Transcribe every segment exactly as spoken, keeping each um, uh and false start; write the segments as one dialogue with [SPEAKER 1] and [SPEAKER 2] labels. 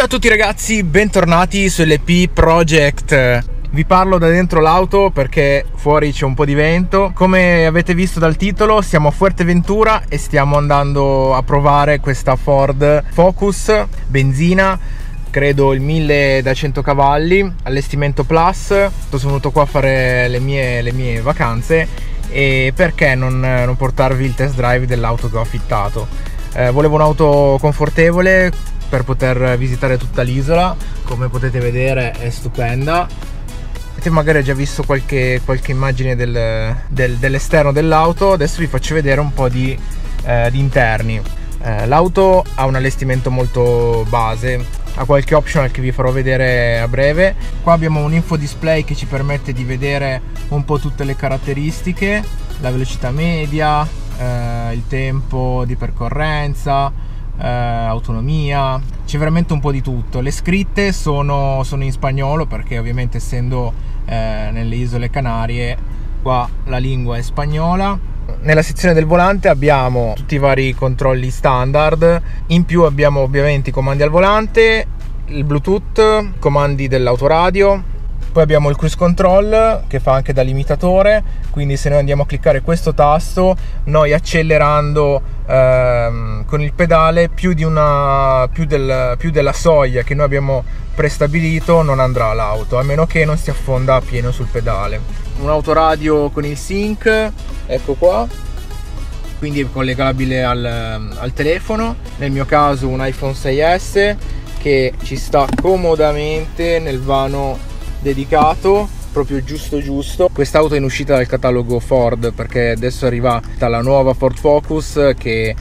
[SPEAKER 1] Ciao a tutti ragazzi, bentornati su L P Project. Vi parlo da dentro l'auto perché fuori c'è un po' di vento. Come avete visto dal titolo, siamo a Fuerteventura e stiamo andando a provare questa Ford Focus benzina, credo il mille da cento cavalli, allestimento plus. Sono venuto qua a fare le mie, le mie vacanze e perché non, non portarvi il test drive dell'auto che ho affittato. Eh, volevo un'auto confortevole per poter visitare tutta l'isola. Come potete vedere è stupenda. Avete magari già visto qualche, qualche immagine del, del, dell'esterno dell'auto. Adesso vi faccio vedere un po' di, eh, di interni. Eh, l'auto ha un allestimento molto base, ha qualche optional che vi farò vedere a breve. Qua abbiamo un info display che ci permette di vedere un po' tutte le caratteristiche, la velocità media, eh, il tempo di percorrenza, eh, autonomia, c'è veramente un po' di tutto. Le scritte sono, sono in spagnolo perché ovviamente essendo eh, nelle isole Canarie qua la lingua è spagnola. Nella sezione del volante abbiamo tutti i vari controlli standard, in più abbiamo ovviamente i comandi al volante, il Bluetooth, comandi dell'autoradio. Poi abbiamo il cruise control che fa anche da limitatore, quindi se noi andiamo a cliccare questo tasto, noi accelerando ehm, con il pedale più, di una, più, del, più della soglia che noi abbiamo prestabilito non andrà l'auto, a meno che non si affonda a pieno sul pedale. Un autoradio con il sync, ecco qua, quindi è collegabile al, al telefono. Nel mio caso un iPhone sei S che ci sta comodamente nel vano dedicato, proprio giusto giusto. Quest'auto è in uscita dal catalogo Ford perché adesso arriva la nuova Ford Focus che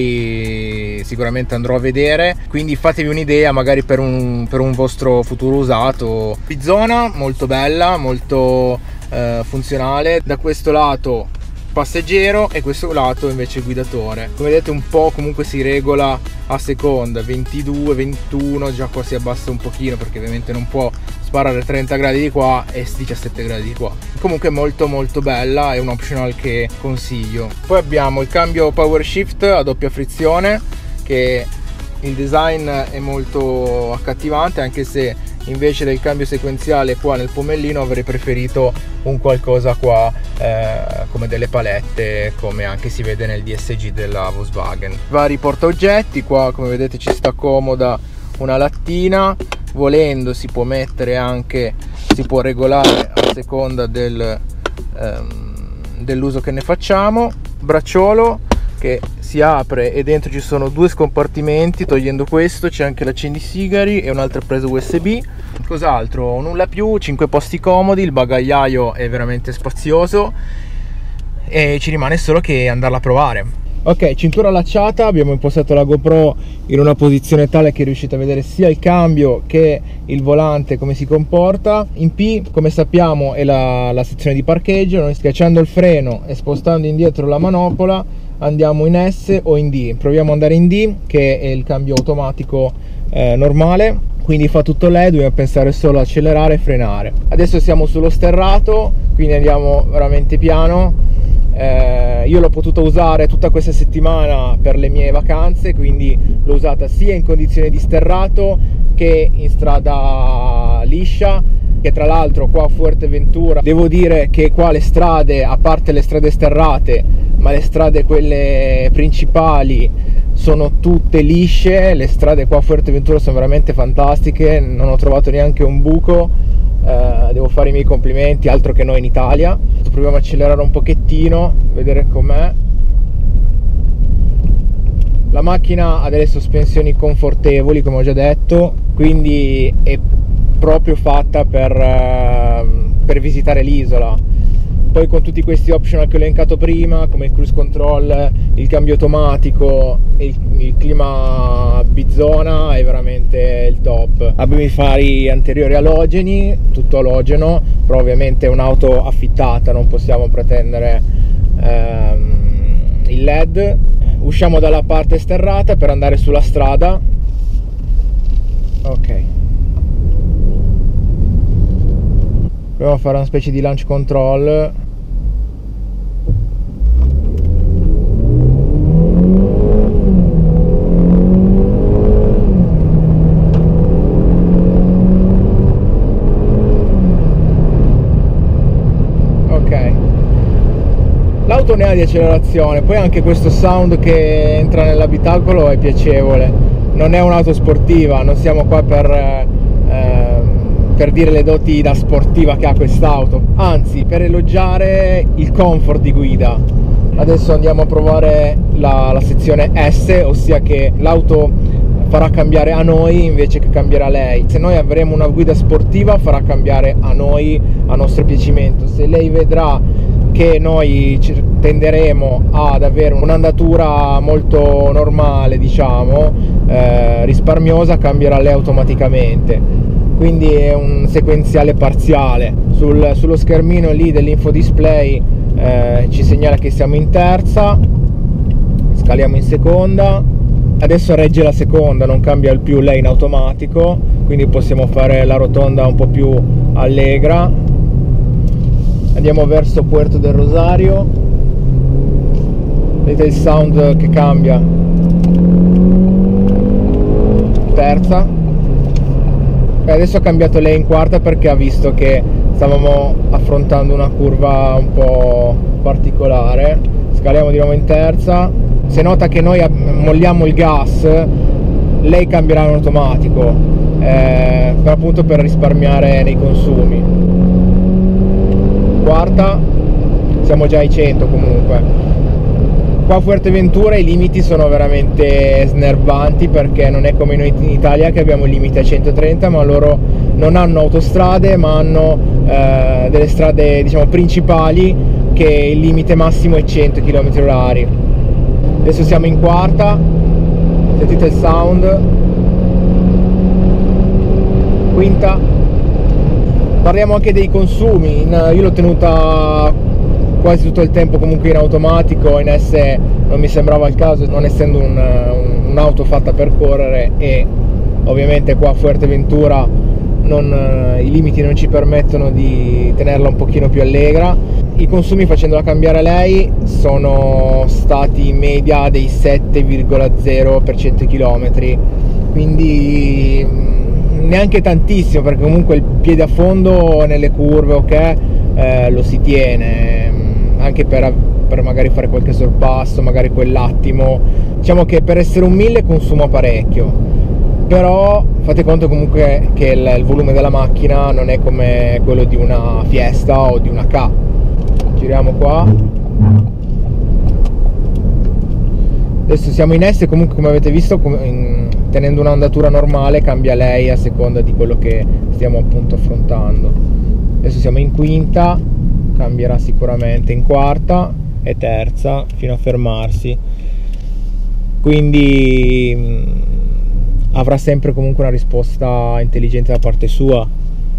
[SPEAKER 1] magari sicuramente andrò a vedere, quindi fatevi un'idea magari per un, per un vostro futuro usato. Zona molto bella, molto eh, funzionale. Da questo lato passeggero e questo lato invece guidatore. Come vedete un po' comunque si regola a seconda, ventidue, ventuno, già qua si abbassa un pochino perché ovviamente non può sparare trenta gradi di qua e diciassette gradi di qua. Comunque molto molto bella, è un optional che consiglio. Poi abbiamo il cambio power shift a doppia frizione, che il design è molto accattivante, anche se invece del cambio sequenziale qua nel pomellino avrei preferito un qualcosa qua eh, come delle palette, come anche si vede nel D S G della Volkswagen. Vari portaoggetti, qua come vedete ci sta comoda una lattina, volendo si può mettere anche, si può regolare a seconda del, ehm, dell'uso che ne facciamo. Bracciolo che si apre e dentro ci sono due scompartimenti, togliendo questo c'è anche l'accendisigari e un'altra presa U S B. Cos'altro? Nulla più, cinque posti comodi, il bagagliaio è veramente spazioso e ci rimane solo che andarla a provare. Ok, cintura allacciata, abbiamo impostato la GoPro in una posizione tale che riuscite a vedere sia il cambio che il volante come si comporta. In P, come sappiamo, è la, la sezione di parcheggio. Noi schiacciando il freno e spostando indietro la manopola andiamo in S o in D. Proviamo ad andare in D, che è il cambio automatico eh, normale, quindi fa tutto lei, dobbiamo pensare solo a accelerare e frenare. Adesso siamo sullo sterrato, quindi andiamo veramente piano. Eh, io l'ho potuta usare tutta questa settimana per le mie vacanze, quindi l'ho usata sia in condizioni di sterrato che in strada liscia, che tra l'altro qua a Fuerteventura devo dire che qua le strade, a parte le strade sterrate, ma le strade quelle principali sono tutte lisce. Le strade qua a Fuerteventura sono veramente fantastiche, non ho trovato neanche un buco. Uh, devo fare i miei complimenti, altro che noi in Italia. Proviamo a accelerare un pochettino, vedere com'è. La macchina ha delle sospensioni confortevoli, come ho già detto, quindi è proprio fatta per, uh, per visitare l'isola. Poi con tutti questi optional che ho elencato prima, come il cruise control, il cambio automatico e il, il clima bizona, è veramente il top. Abbiamo i fari anteriori alogeni, tutto alogeno, però ovviamente è un'auto affittata, non possiamo pretendere ehm, il L E D. Usciamo dalla parte sterrata per andare sulla strada. Ok, proviamo a fare una specie di launch control. L'auto ne ha di accelerazione, poi anche questo sound che entra nell'abitacolo è piacevole. Non è un'auto sportiva, non siamo qua per, eh, per dire le doti da sportiva che ha quest'auto, anzi per elogiare il comfort di guida. Adesso andiamo a provare la, la sezione S, ossia che l'auto farà cambiare a noi invece che cambiare a lei. Se noi avremo una guida sportiva farà cambiare a noi a nostro piacimento. Se lei vedrà che noi tenderemo ad avere un'andatura molto normale, diciamo, eh, risparmiosa, cambierà lei automaticamente. Quindi è un sequenziale parziale. Sul, sullo schermino lì dell'infodisplay eh, ci segnala che siamo in terza, scaliamo in seconda. Adesso regge la seconda, non cambia più lei in automatico, quindi possiamo fare la rotonda un po' più allegra. Andiamo verso Puerto del Rosario, vedete il sound che cambia. Terza, e adesso ha cambiato lei in quarta perché ha visto che stavamo affrontando una curva un po' particolare. Scaliamo di nuovo in terza. Se nota che noi molliamo il gas, lei cambierà in automatico, eh, per appunto per risparmiare nei consumi. Quarta, siamo già ai cento comunque. Qua a Fuerteventura i limiti sono veramente snervanti, perché non è come noi in Italia che abbiamo il limite a centotrenta, ma loro non hanno autostrade ma hanno eh, delle strade, diciamo, principali, che il limite massimo è cento chilometri orari. Adesso siamo in quarta, sentite il sound. Quinta. Parliamo anche dei consumi. Io l'ho tenuta quasi tutto il tempo comunque in automatico, in S non mi sembrava il caso, non essendo un, un, un'auto fatta per correre, e ovviamente qua a Fuerteventura non, i limiti non ci permettono di tenerla un pochino più allegra. I consumi facendola cambiare a lei sono stati in media dei sette virgola zero per cento chilometri, quindi neanche tantissimo, perché comunque il piede a fondo nelle curve, ok, eh, lo si tiene, anche per, per magari fare qualche sorpasso, magari quell'attimo. Diciamo che per essere un mille consuma parecchio, però fate conto comunque che il, il volume della macchina non è come quello di una Fiesta o di una K. Giriamo qua. Adesso siamo in S, comunque come avete visto, in, tenendo un'andatura normale cambia lei a seconda di quello che stiamo appunto affrontando. Adesso siamo in quinta, cambierà sicuramente in quarta e terza fino a fermarsi, quindi mh, avrà sempre comunque una risposta intelligente da parte sua.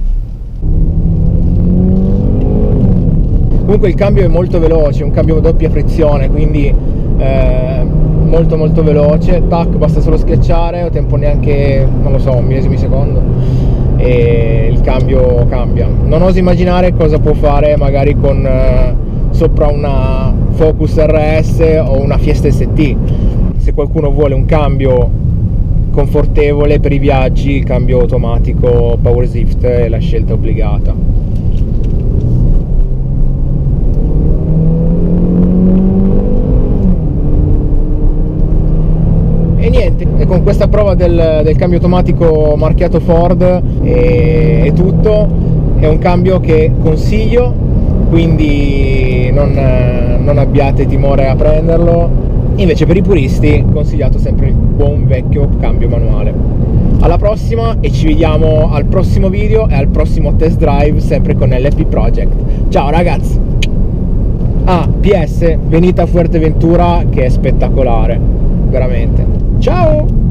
[SPEAKER 1] Comunque il cambio è molto veloce, è un cambio a doppia frizione, quindi eh, molto molto veloce. Tac, basta solo schiacciare, ho tempo neanche, non lo so, un millesimo di secondo e il cambio cambia. Non oso immaginare cosa può fare magari con eh, sopra una Focus R S o una Fiesta S T. Se qualcuno vuole un cambio confortevole per i viaggi, il cambio automatico PowerShift è la scelta obbligata. E niente, e con questa prova del, del cambio automatico marchiato Ford è, è tutto. È un cambio che consiglio, quindi non, non abbiate timore a prenderlo. Invece per i puristi consigliato sempre il buon vecchio cambio manuale. Alla prossima e ci vediamo al prossimo video e al prossimo test drive sempre con L P Project. Ciao ragazzi! Ah, P S, venite a Fuerteventura che è spettacolare, veramente. Ciao!